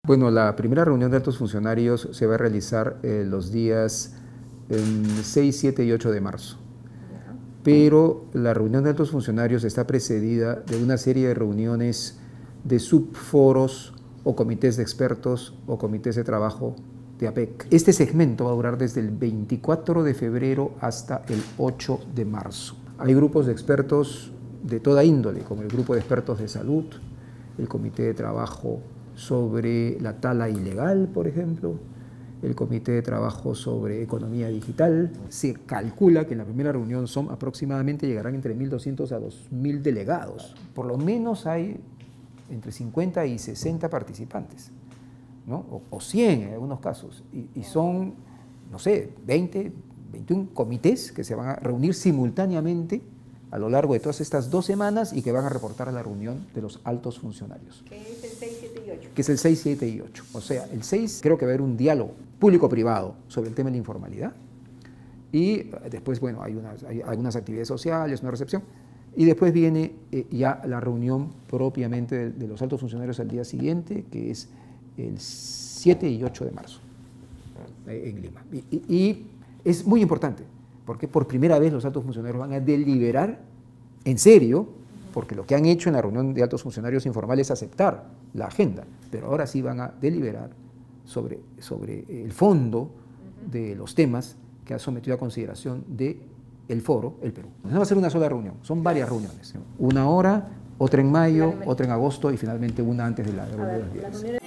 Bueno, la primera reunión de altos funcionarios se va a realizar los días 6, 7 y 8 de marzo. Pero la reunión de altos funcionarios está precedida de una serie de reuniones de subforos o comités de expertos o comités de trabajo de APEC. Este segmento va a durar desde el 24 de febrero hasta el 8 de marzo. Hay grupos de expertos de toda índole, como el grupo de expertos de salud, el comité de trabajo sobre la tala ilegal, por ejemplo, el comité de trabajo sobre economía digital. Se calcula que en la primera reunión aproximadamente llegarán entre 1.200 a 2.000 delegados. Por lo menos hay entre 50 y 60 participantes, ¿no? o 100 en algunos casos, y son, no sé, 20, 21 comités que se van a reunir simultáneamente a lo largo de todas estas 2 semanas y que van a reportar a la reunión de los altos funcionarios. ¿Qué es el 6, 7 y 8? Que es el 6, 7 y 8. O sea, el 6 creo que va a haber un diálogo público-privado sobre el tema de la informalidad y después, bueno, hay algunas actividades sociales, una recepción, y después viene ya la reunión propiamente de los altos funcionarios al día siguiente, que es el 7 y 8 de marzo en Lima. Y es muy importante, porque por primera vez los altos funcionarios van a deliberar en serio, porque lo que han hecho en la reunión de altos funcionarios informales es aceptar la agenda, pero ahora sí van a deliberar sobre el fondo de los temas que ha sometido a consideración del foro el Perú. No va a ser una sola reunión, son varias reuniones. Una ahora, otra en mayo, otra en agosto y finalmente una antes de la reunión de los días.